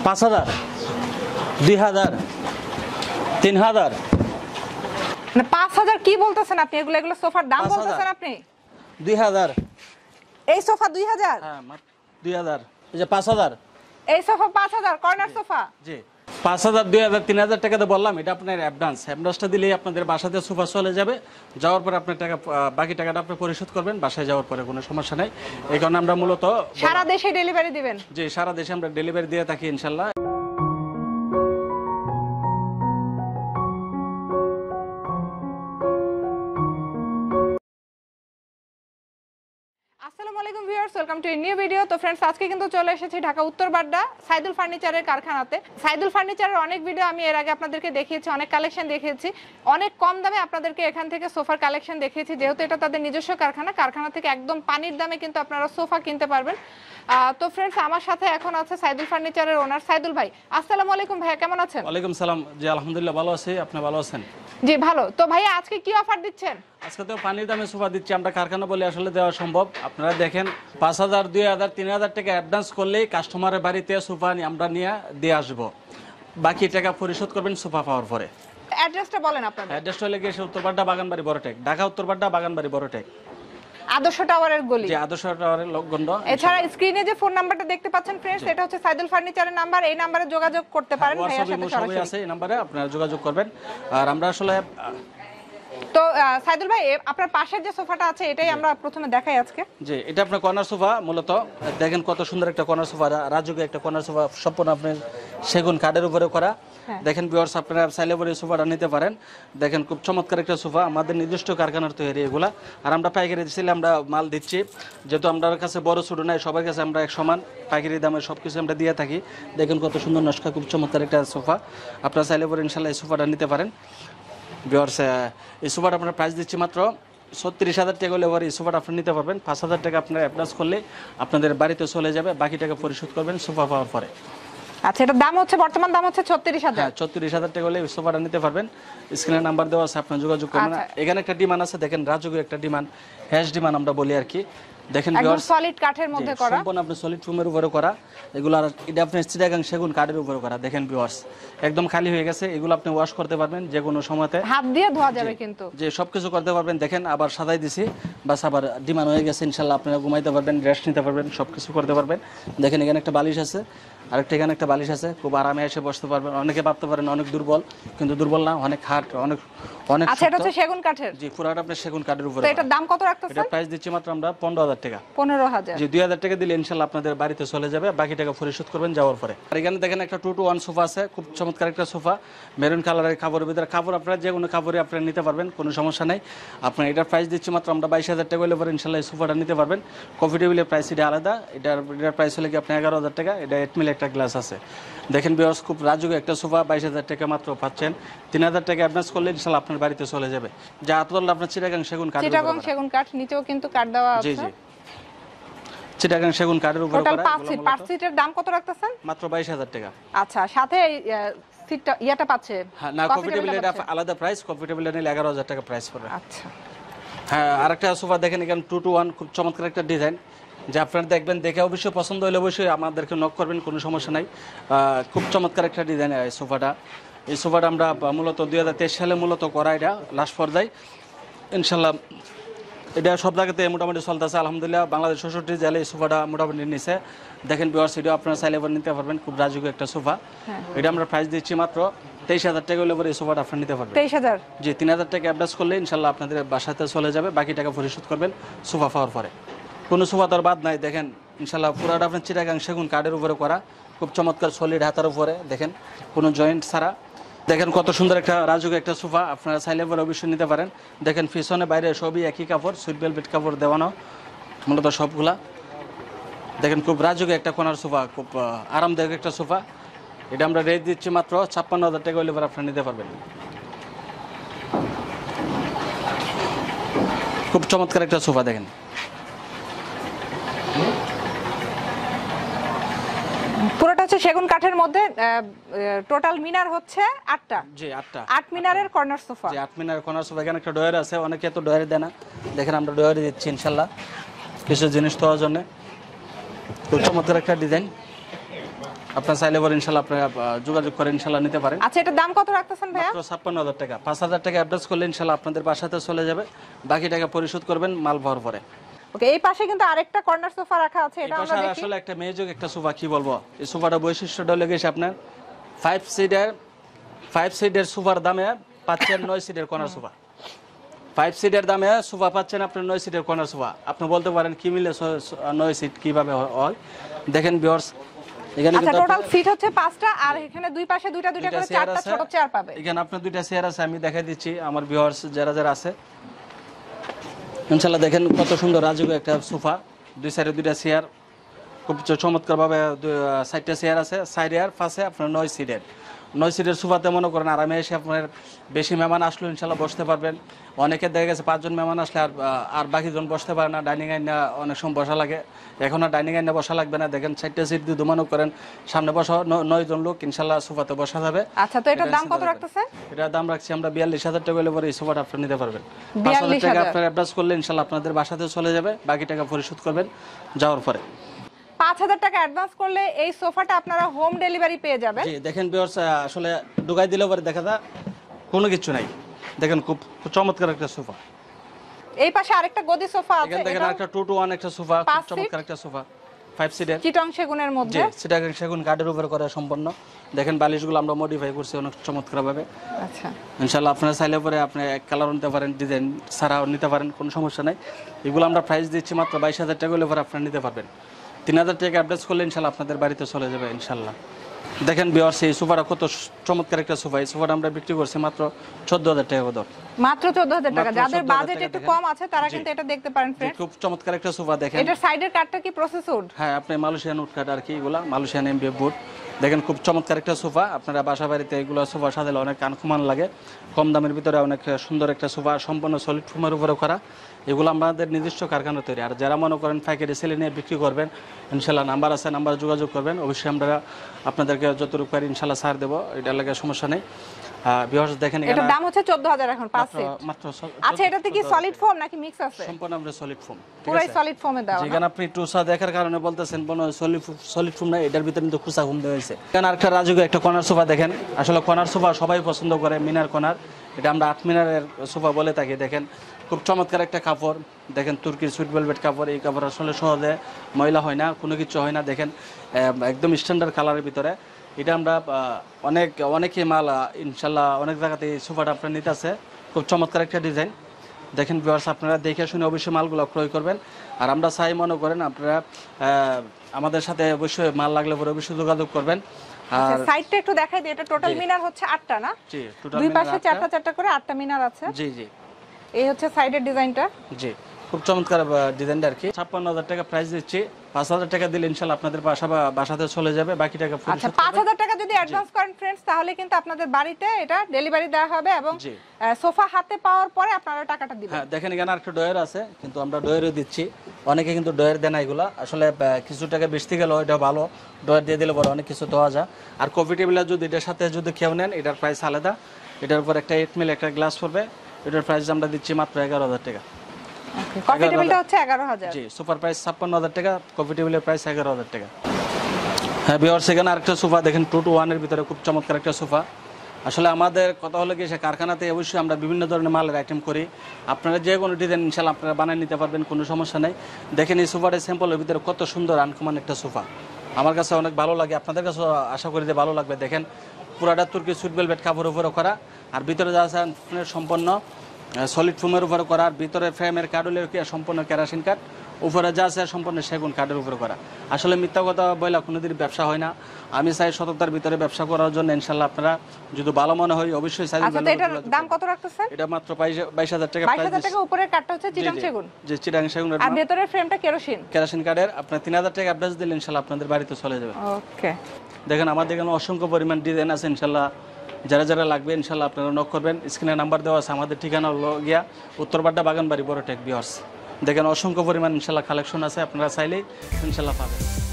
5,000, 2,000, 3,000। মানে 5,000 কি বলতেছেন আপনি? এগুলো সোফার দাম 5,000 বলতেছেন আপনি? 2,000। এই সোফা 2,000? হ্যাঁ 2,000। এই যে 5,000। এই সোফা 5,000 কর্নার সোফা? জি 5,000, 2,000, 3,000 টাকা তো বললাম, এটা আপনার অ্যাডভান্সটা দিলেই আপনাদের বাসাতে সোফা চলে যাবে। যাওয়ার পরে আপনার টাকা, বাকি টাকাটা আপনি পরিশোধ করবেন বাসায় যাওয়ার পরে, কোনো সমস্যা নেই। এই কারণে আমরা মূলত সারা দেশে ডেলিভারি দিবেন? জি সারা দেশে আমরা ডেলিভারি দিয়ে থাকি ইনশাল্লাহ। আসসালামু আলাইকুম viewers, welcome to a new video. তো ফ্রেন্ডস, আজকে কিন্তু চলে এসেছি ঢাকা উত্তর বাড্ডা সাইদুল ফার্নিচারের কারখানাতে। সাইদুল ফার্নিচারের অনেক ভিডিও আমি এর আগে আপনাদেরকে দেখিয়েছি, অনেক কালেকশন দেখিয়েছি, অনেক কম দামে আপনাদেরকে এখান থেকে সোফার কালেকশন দেখিয়েছি। যেহেতু এটা তাদের নিজস্ব কারখানা থেকে একদম পানির দামে কিন্তু আপনারা সোফা কিনতে পারবেন। তো ফ্রেন্ডস, আমার সাথে এখন আছে সাইদুল ফার্নিচারের ওনার সাইদুল ভাই। আসসালামু আলাইকুম ভাইয়া, কেমন আছেন? ওয়ালাইকুম সালাম। জি আলহামদুলিল্লাহ ভালো আছি, আপনি ভালো আছেন? জি ভালো। তো ভাইয়া আজকে কি অফার দিচ্ছেন? আজকে তো পানির দামে সোফা দিচ্ছি আমরা, কারখানা বলে আসলে দেওয়া সম্ভব। আপনারা দেখেন 5,000, 2,000, 3,000 টাকা অ্যাডভান্স করলেই কাস্টমারের বাড়িতে সোফা আমরা নিয়ে দিয়ে আসবো। বাকি টাকা পরিশোধ করবেন সোফা পাওয়ার পরে। অ্যাড্রেসটা বলেন আপনাদের। অ্যাড্রেসটা হলে গিয়ে উত্তরবাড্ডা বাগানবাড়ি বড়টেক, ঢাকা উত্তরবাড্ডা বাগানবাড়ি বড়টেক, আদর্শ টাওয়ারের গলি। যে আদর্শ টাওয়ারের লোকগন্ধ। এছাড়া স্ক্রিনে যে ফোন নাম্বারটা দেখতে পাচ্ছেন ফ্রেন্ডস, এটা হচ্ছে সাইদুল ফার্নিচারের নাম্বার। এই নম্বরে যোগাযোগ করতে পারেন ভাইয়ার সাথে সরাসরি। আছে এই নম্বরে আপনারা যোগাযোগ করবেন। আর আমরা আসলে তো সাইদুল ভাই, আপনার পাশের যে সোফাটা আছে এটাই আমরা প্রথমে দেখাই আজকে। জি এটা আপনার কর্নার সোফা, মূলত দেখেন কত সুন্দর একটা কর্নার সোফা, রাজুকে একটা কর্নার সোফা, সম্পূর্ণ আপনার সেগুন কাঠের উপরে করা। দেখেন ভিউয়ার্স, আপনারা চাইলে পরে সোফাটা নিতে পারেন। দেখেন খুব চমৎকার একটা সোফা, আমাদের নিজস্ব কারখানার তৈরি এগুলা। আর আমরা পাইকারি দিচ্ছি, আমরা মাল দিচ্ছি, যেহেতু আমাদের কাছে বড় ছোট নাই, সবার কাছে আমরা এক সমান পাইকারি দামে সব কিছু আমরা দিয়ে থাকি। দেখেন কত সুন্দর নকশা, খুব চমৎকার একটা সোফা। আপনারা চাইলে পরে ইনশাল্লাহ এই সোফাটা নিতে পারেন। ভিউয়ার্স, এই সোফাটা আপনার প্রাইস দিচ্ছি মাত্র 36,000 টাকা হলে এই সোফাটা আপনি নিতে পারবেন। 5,000 টাকা আপনার অ্যাডভান্স করলে আপনাদের বাড়িতে চলে যাবে, বাকি টাকা পরিশোধ করবেন সোফা পাওয়ার পরে। আচ্ছা, এটার দাম হচ্ছে, বর্তমান দাম হচ্ছে 36,000। হ্যাঁ 36,000 টাকা হলে সোফাটা নিতে পারবেন। স্ক্রিনে নাম্বার দেওয়া আছে, আপনার যোগাযোগ করবেন। এখানে একটা ডিমান্ড আছে, দেখেন রাজুকের একটা ডিমান্ড, হ্যাশ ডিমান্ড আমরা বলি আর কি। দেখেন একদম সলিড কাঠের মধ্যে করা, সম্পূর্ণ আপনি সলিড ফোমের উপরে করা এগুলো। আর এটা আপনি চিটাগাং সেগুন কাঠের উপরে করা। দেখেন ভিউয়ার্স, একদম খালি হয়ে গেছে, এগুলো আপনি ওয়াশ করতে পারবেন যে কোনো সময়তে, হাত দিয়ে ধোয়া যাবে কিন্তু, যে সবকিছু করতে পারবেন। দেখেন আবার সাজাই দিছি, বাস আবার ডিমান্ড হয়ে গেছে, ইনশাল্লাহ আপনারা ঘুমাইতে পারবেন, রেস্ট নিতে পারবেন, সবকিছু করতে পারবেন। দেখেন এখানে একটা বালিশ আছে, আরেকটা এখানে একটা বালিশ আছে, খুব আরামে এসে বসতে পারবেন। অনেকে ভাবতে পারেন অনেক দুর্বল, কিন্তু দুর্বল না, অনেক হার্ড, অনেক অনেক। আচ্ছা, এটা হচ্ছে সেগুন কাঠের? জি পুরাটা আপনি সেগুন কাঠের উপরে। তো এটার দাম কত রাখতেছেন? এটা প্রাইস দিচ্ছি মাত্র আমরা 15,000 টাকা। 15,000? জি 2,000 টাকা দিলে ইনশাআল্লাহ আপনাদের বাড়িতে চলে যাবে, বাকি টাকা পরিশোধ করবেন যাওয়ার পরে। আর এখানে দেখেন একটা 2-to-1 সোফা আছে, খুব চমৎকার একটা সোফা, মেরুন কালারের কাপড়ের ভিতরে। কাপড় আপনারা যে কোনো কাপড়ে আপনারা নিতে পারবেন, কোনো সমস্যা নেই। আপনার এটার প্রাইস দিচ্ছি মাত্র আমরা 22,000 টাকা হলে পরে ইনশাআল্লাহ এই সোফাটা নিতে পারবেন। কফি টেবিলের প্রাইস এটা আলাদা, এটার প্রাইস হলে কি আপনি 11,000 টাকা। এটা 8 মিলি একটা গ্লাস আছে। দেখেন ভিউয়ার্স, খুব রাজুক একটা সোফা 22,000 টাকা মাত্র পাচ্ছেন। 3,000 টাকা অ্যাডভান্স করলে ইনশাআল্লাহ আপনার বাড়িতে চলে যাবে। যা আতল আপনার চিটাগাং সেগুন কাঠ, চিটাগাং সেগুন কাঠ, নিচেও কিন্তু কাঠ দেওয়া আছে। জি জি চিটাগাং সেগুন কাঠের উপরে করা। টোটাল 5 সিটের দাম কত রাখতেছেন? মাত্র 22,000 টাকা। আচ্ছা, সাথে সিটটা ইয়াটা পাচ্ছে? হ্যাঁ না, কফি টেবিল এটা আলাদা প্রাইস, কফি টেবিল নিলে 11,000 টাকা প্রাইস পড়বে। আচ্ছা হ্যাঁ, আরেকটা সোফা দেখেন এখানে 2-to-1, খুব চমৎকার একটা ডিজাইন, যে আপনারা দেখবেন, দেখে অবশ্যই পছন্দ হলে অবশ্যই আমাদেরকে নক করবেন, কোনো সমস্যা নাই। খুব চমৎকার একটা ডিজাইন এই সোফাটা। এই সোফাটা আমরা মূলত 2023 সালে মূলত করা, এটা লাস্ট পর্যায়ে ইনশাল্লাহ। এটা সব জায়গাতে মোটামুটি চলতেছে আলহামদুলিল্লাহ। বাংলাদেশ 66 জেলায় এই সোফাটা মোটামুটি নিচ্ছে। দেখেন ভিউয়ার্স, এটা আপনারা চাইলে নিতে পারবেন, খুব রাজুক একটা সোফা। এটা আমরা প্রাইস দিচ্ছি মাত্র 23,000 টাকা হলে পরে এই সোফাটা আপনারা নিতে পারবেন। 23,000? জি 3,000 টাকা অ্যাডভান্স করলে ইনশাল্লাহ আপনাদের বাসাতে চলে যাবে, বাকি টাকা পরিশোধ করবেন সোফা পাওয়ার পরে। কোনো সোফা তার বাদ নাই। দেখেন ইনশাল্লাহ পুরাটা আপনার চিটাগাং সেগুন কাঠের উপরে করা, খুব চমৎকার সলিড হাতার উপরে, দেখেন কোনো জয়েন্ট ছাড়া। দেখেন কত সুন্দর একটা রাজুক একটা সোফা, আপনারা চাইলে পরে অবশ্যই নিতে পারেন। দেখেন পিছনে বাইরে সবই একই কাপড়, সুইট ভেলভেট কাপড় দেওয়ানো মূলত সবগুলা। দেখেন খুব রাজুক একটা কোনার সোফা, খুব আরামদায়ক একটা সোফা। এটা আমরা রেট দিচ্ছি মাত্র 56,000 টাকা হলে পরে আপনারা নিতে পারবেন। খুব চমৎকার একটা সোফা। দেখেন পুরোটা হচ্ছে সেগুন কাঠের মধ্যে, টোটাল মিনার হচ্ছে 8টা। জি 8টা, 8 মিনারের কর্নার সোফা। জি 8 মিনারের কর্নার সোফা। এখানে একটা ডয়ার আছে, অনেকে তো ডয়ারে দেয় না, দেখেন আমরা ডয়ারে দিচ্ছি ইনশাল্লাহ কিছু জিনিস দেওয়ার জন্য। খুব চমৎকার একটা ডিজাইন। আপনার চাইলে পরে ইনশাল্লাহ আপনারা যোগাযোগ করে ইনশাল্লাহ নিতে পারেন। আচ্ছা, এটার দাম কত রাখতেছেন ভাইয়া? মাত্র 56,000 টাকা। 5,000 টাকা অ্যাডভান্স করলে ইনশাল্লাহ আপনাদের বাসাতে চলে যাবে, বাকি টাকা পরিশোধ করবেন মাল পাওয়ার পরে। ওকে, এই পাশে কিন্তু আরেকটা কর্নার সোফা রাখা আছে, এটা আমরা দেখি। আসলে একটা মেয়েযোগ একটা সোফা, কি বলবো, এই সোফাটা বৈশিষ্ট্যটা লেগেছে আপনার 5 সিটের সোফার দামে পাচ্ছেন 9 সিটের কর্নার সোফা। 5 সিটের দামে সোফা পাচ্ছেন আপনি 9 সিটের কর্নার সোফা। আপনি বলতে পারেন কি মিলে 9 সিট কিভাবে হয়। দেখেন ভিউয়ার্স, এখানে আচ্ছা, টোটাল সিট হচ্ছে 5টা, আর এখানে দুই পাশে দুইটা করে 4টা ছোট চেয়ার পাবে। এখানে আপনার 2টা চেয়ার আছে, আমি দেখাই দিচ্ছি আমার ভিউয়ার্স যারা আছে। ইনশাআল্লাহ দেখেন কত সুন্দর রাজুক একটা সোফা, দুই সাইডে 2টা চেয়ার, খুব চমৎকার ভাবে 4টা চেয়ার আছে, সাইডে আর পাশে আপনার 9 সিটের সোফাতে মনে করেন আরামে এসে আপনার বেশি মেহমান আসলে ইনশাল্লাহ বসতে পারবেন। অনেকে দেখা গেছে 5 জন মেহমান আসলে আর বাকি জন বসতে পারে না, ডাইনিং আইনে অনেক সময় বসা লাগে। এখন আর ডাইনিং আইনে বসা লাগবে না, দেখেন 4টা সিট দিয়ে মনে করেন সামনে বসা 9 জন লোক ইনশাল্লাহ সোফাতে বসা যাবে। আচ্ছা, তো এটার দাম কত রাখতেছে? এটার দাম রাখছি আমরা 42,000 টাকা হলে পরে এই সোফাটা আপনি নিতে পারবেন। 5,000 টাকা আপনার অ্যাডভান্স করলে ইনশাল্লাহ আপনাদের বাসাতে চলে যাবে, বাকি টাকা পরিশোধ করবেন যাওয়ার পরে। 5,000 টাকা অ্যাডভান্স করলে এই সোফাটা আপনারা হোম ডেলিভারি পেয়ে যাবেন। জি, দেখেন ভিউয়ার্স, আসলে ঢুকাই দিলে পরে দেখা যায় কোনো কিছু নাই। দেখেন খুব চমৎকার একটা সোফা। এই পাশে আরেকটা গদি সোফা আছে, এখানে দেখেন একটা 2 to 1 একটা সোফা, খুব চমৎকার একটা সোফা 5 সিটের চিটং সেগুনের মধ্যে। জি, চিটাগাং সেগুন কাঠের উপর করা সম্পন্ন। দেখেন বালিশগুলো আমরা মডিফাই করছি অনেক চমৎকার ভাবে। আচ্ছা, ইনশাআল্লাহ আপনারা চাইলে পরে আপনি এক কালার নিতে পারেন, ডিজাইন ছাড়াও নিতে পারেন, কোনো সমস্যা নাই। এগুলো আমরা প্রাইস দিচ্ছি মাত্র 22,000 টাকা হলে পরে আপনারা নিতে পারবেন। 3,000 টাকা অ্যাডভান্স করলে ইনশাআল্লাহ আপনাদের বাড়িতে চলে যাবে ইনশাআল্লাহ। দেখেন ভিউয়ার্স, এই সোফাটা কত চমৎকার একটা সোফা। এই সোফাটা আমরা বিক্রি করছি মাত্র 14,000 টাকা দর। মাত্র 14,000 টাকা। যাদের বাজেট একটু কম আছে তারা কিন্তু এটা দেখতে পারেন ফ্রেন্ডস। খুব চমৎকার একটা সোফা। দেখেন এটার সাইডের কাঠটা কি প্রসেস উড? হ্যাঁ, আপনি মালয়েশিয়ান উড কাঠ আর কি, এগুলা মালয়েশিয়ান এমডিএফ বোর্ড। দেখেন খুব চমৎকার একটা সোফা। আপনারা বাসা বাড়িতে এগুলো সোফা সাজালে অনেক আনকমন লাগে, কম দামের ভিতরে অনেক সুন্দর একটা সোফা, সম্পূর্ণ সলিড ফোমের উপরে করা। এগুলো আমাদের নিজস্ব কারখানা তৈরি। আর যারা মনে করেন পাইকারি সেলে নিয়ে বিক্রি করবেন, ইনশাল্লাহ নাম্বার আছে, নাম্বারে যোগাযোগ করবেন। অবশ্যই আমরা আপনাদেরকে যতটুকু পারি ইনশাল্লাহ ছাড় দেবো, এটা লাগে সমস্যা নেই। ভিউয়ার্স দেখেন এটার দাম হচ্ছে 14,000 এখন 5 সেট মাত্র। আচ্ছা, এটাতে কি সলিড ফোম নাকি মিক্স আছে? সম্পূর্ণ আমরা সলিড ফোম, পুরাই সলিড ফোমে দাও। যেখানে আপনি টুসা দেখার কারণে বলতেছেন বনো সলিড ফোম না, এটার ভিতরে কিন্তু খুসা ঘুম দেওয়া হয়েছে। এখানে আরেকটা রাজুকে একটা কর্নার সোফা দেখেন। আসলে কর্নার সোফা সবাই পছন্দ করে, মিনার কর্নার, এটা আমরা 8 মিনারের সোফা বলে থাকি। দেখেন খুব চমৎকার একটা কাপড়, দেখেন তুর্কির সুইট ভেলভেট কাপড়। এই কাপড় আসলে সহজে ময়লা হয় না, কোনো কিছু হয় না। দেখেন একদম স্ট্যান্ডার্ড কালারের ভিতরে। এটা আমরা অনেকে মাল ইনশাল্লাহ অনেক জায়গাতে এই সোফাটা আপনার নিতে আছে। খুব চমৎকার একটা ডিজাইন। দেখেন ভিউয়ার্স, আপনারা দেখে শুনে অবশ্যই মালগুলো ক্রয় করবেন। আর আমরা চাই মনে করেন আপনারা আমাদের সাথে অবশ্যই মাল লাগলে পরে অবশ্যই যোগাযোগ করবেন। আর সাইডটা একটু দেখাই দিই। এটা টোটাল মিনার হচ্ছে 8টা না? জি, টোটাল দুই পাশে 4টা করে 8টা মিনার আছে। জি জি, এই হচ্ছে সাইডের ডিজাইনটা। জি, খুব চমৎকার ডিজাইনটা আর কি। 56,000 টাকা প্রাইস দিচ্ছি। 5,000 টাকা দিলে ইনশাআল্লাহ আপনাদের বাসাতে চলে যাবে, বাকি টাকা পরিশোধ। আচ্ছা, 5,000 টাকা যদি অ্যাডভান্স করেন ফ্রেন্ডস, তাহলে কিন্তু আপনাদের বাড়িতে এটা ডেলিভারি দেওয়া হবে এবং সোফা হাতে পাওয়ার পরে আপনারা টাকাটা দিবেন। হ্যাঁ, দেখেন এখানে আরেকটা ডয়ার আছে, কিন্তু আমরা ডয়ারও দিচ্ছি। অনেকে কিন্তু ডয়ার দেয় না, এগুলো আসলে কিছু টাকা বেশি গেল, এটা ভালো। ডয়ার দিয়ে দিলে বড় অনেক কিছু দেওয়া যায়। আর কফি টেবিল যদি এটার সাথে যদি কেউ নেন, এটার প্রাইস আলাদা। এটার উপর একটা 8 মিলি একটা গ্লাস পড়বে। এটার প্রাইস আমরা দিচ্ছি মাত্র 11,000 টাকা। কফি টেবিলটা হচ্ছে 11,000। জি, সুপার প্রাইস 56,000 টাকা, কফি টেবিলের প্রাইস 11,000 টাকা। হ্যাঁ ভিউয়ার্স, এখানে আরেকটা সোফা দেখেন 2 to 1 এর ভিতরে খুব চমৎকার একটা সোফা। আসলে আমাদের কথা হলো কি, সে কারখানাতে অবশ্যই আমরা বিভিন্ন ধরনের মালের আইটেম করি। আপনারা যে কোনো ডিজাইন ইনশাআল্লাহ আপনারা বানিয়ে নিতে পারবেন, কোনো সমস্যা নেই। দেখেন এই সোফাটা স্যাম্পলের ভিতরে কত সুন্দর আনকমন একটা সোফা। আমার কাছে অনেক ভালো লাগে, আপনাদের কাছে আশা করি যে ভালো লাগবে। দেখেন পুরাটা তুর্কি সুইট ভেলভেট কাপড়ের উপরে করা, আর ভিতরে যা আছে সম্পূর্ণ সলিড ফোমের উপরে করা। আর ভিতরে ফ্রেমের কাঠুলের সম্পূর্ণ কেরাসিন কাঠ, উপরে যা আছে সম্পূর্ণ সেগুন কাঠের উপরে করা। আসলে মিথ্যা কথা বলে কোনোদিন ব্যবসা হয় না। আমি চাই সততার ভিতরে ব্যবসা করার জন্য। ইনশাআল্লাহ আপনারা যদি ভালো মনে হয় অবশ্যই চাই। আচ্ছা, এটার দাম কত রাখতেছেন? এটা মাত্র 22,000 টাকা। 22,000 টাকা। উপরের কাঠটা হচ্ছে চিটাং সেগুন। জি, চিটাং সেগুন। আর ভেতরের ফ্রেমটা কেরাসিন কাঠের। আপনার 3,000 টাকা অ্যাডভান্স দিলে ইনশাআল্লাহ আপনাদের বাড়িতে চলে যাবে। ওকে, দেখেন আমাদের এখানে অসংখ্য পরিমাণ ডিজাইন আছে। ইনশাআল্লাহ যারা লাগবে ইনশাআল্লাহ আপনারা নক করবেন। স্ক্রিনে নাম্বার দেওয়া আছে। আমাদের ঠিকানা হলো গিয়া উত্তরবাড্ডা বাগানবাড়ি বড় টেক ভিউয়ার্স। দেখেন অসংখ্য পরিমাণ ইনশাআল্লাহ কালেকশন আছে, আপনারা চাইলেই ইনশাআল্লাহ পাবেন।